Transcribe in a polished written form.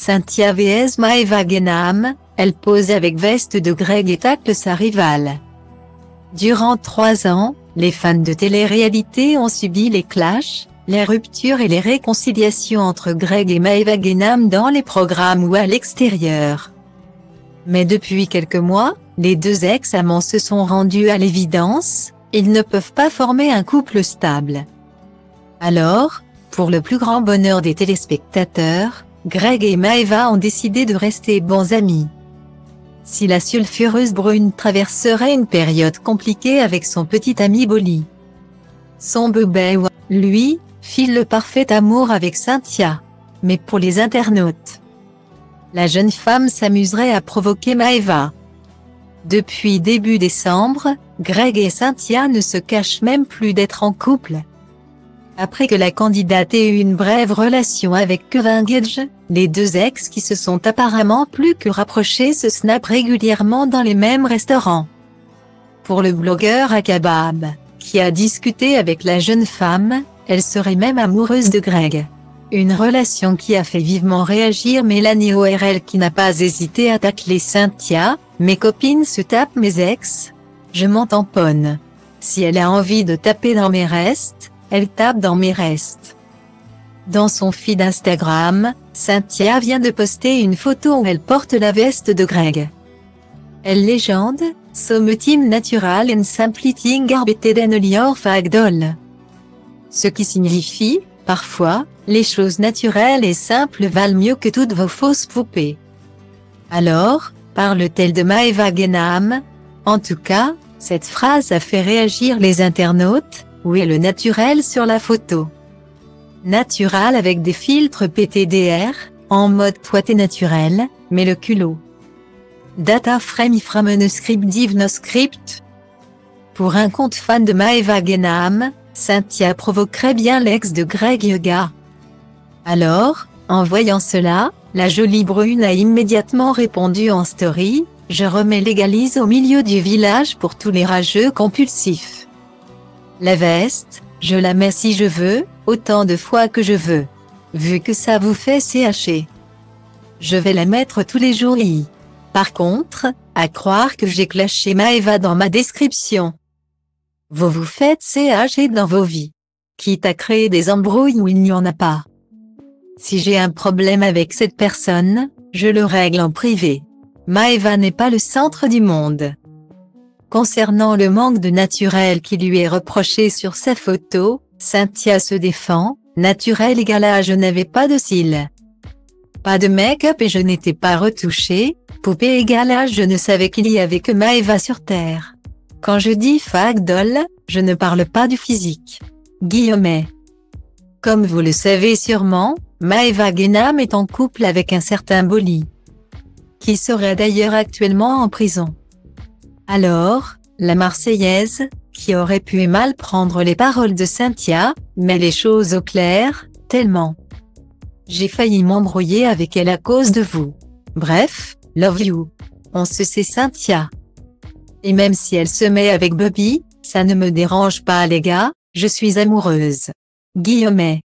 Cynthia vs Maeva Genam, elle pose avec veste de Greg et tacle sa rivale. Durant 3 ans, les fans de télé-réalité ont subi les clashs, les ruptures et les réconciliations entre Greg et Maeva Genam dans les programmes ou à l'extérieur. Mais depuis quelques mois, les deux ex-amants se sont rendus à l'évidence, ils ne peuvent pas former un couple stable. Alors, pour le plus grand bonheur des téléspectateurs, Greg et Maeva ont décidé de rester bons amis. Si la sulfureuse brune traverserait une période compliquée avec son petit ami Bolly, son bébé, lui, file le parfait amour avec Cynthia. Mais pour les internautes, la jeune femme s'amuserait à provoquer Maeva. Depuis début décembre, Greg et Cynthia ne se cachent même plus d'être en couple. Après que la candidate ait eu une brève relation avec Kevin Gage, les deux ex qui se sont apparemment plus que rapprochés se snappent régulièrement dans les mêmes restaurants. Pour le blogueur Akabab, qui a discuté avec la jeune femme, elle serait même amoureuse de Greg. Une relation qui a fait vivement réagir Mélanie ORL qui n'a pas hésité à tacler Cynthia. « Mes copines se tapent mes ex, je m'en tamponne. Si elle a envie de taper dans mes restes, elle tape dans mes restes. » Dans son feed Instagram, Cynthia vient de poster une photo où elle porte la veste de Greg. Elle légende, « Something natural and simpleting are better than your fake doll ». Ce qui signifie, parfois, les choses naturelles et simples valent mieux que toutes vos fausses poupées. Alors, parle-t-elle de Maeva Genam? En tout cas, cette phrase a fait réagir les internautes. Où est le naturel sur la photo? Natural avec des filtres PTDR, en mode toi t'es naturel, mais le culot. Data frame from a script div no script. Pour un compte fan de Maeva Genam, Cynthia provoquerait bien l'ex de Greg Yoga. Alors, en voyant cela, la jolie brune a immédiatement répondu en story, « Je remets l'égalise au milieu du village pour tous les rageux compulsifs. La veste, je la mets si je veux, autant de fois que je veux. Vu que ça vous fait CHer. Je vais la mettre tous les jours i. Par contre, à croire que j'ai clashé Maeva dans ma description. Vous vous faites CHer dans vos vies. Quitte à créer des embrouilles où il n'y en a pas. Si j'ai un problème avec cette personne, je le règle en privé. Maeva n'est pas le centre du monde. » Concernant le manque de naturel qui lui est reproché sur sa photo, Cynthia se défend, « Naturel égale à je n'avais pas de cils. Pas de make-up et je n'étais pas retouchée, poupée égale à je ne savais qu'il y avait que Maeva sur Terre. Quand je dis fake doll, je ne parle pas du physique. » Guillemets. Comme vous le savez sûrement, Maeva Genam est en couple avec un certain Bolly, qui serait d'ailleurs actuellement en prison. Alors, la Marseillaise, qui aurait pu mal prendre les paroles de Cynthia, met les choses au clair, tellement. J'ai failli m'embrouiller avec elle à cause de vous. Bref, love you. On se sait Cynthia. Et même si elle se met avec Bobby, ça ne me dérange pas les gars, je suis amoureuse. Guillemets.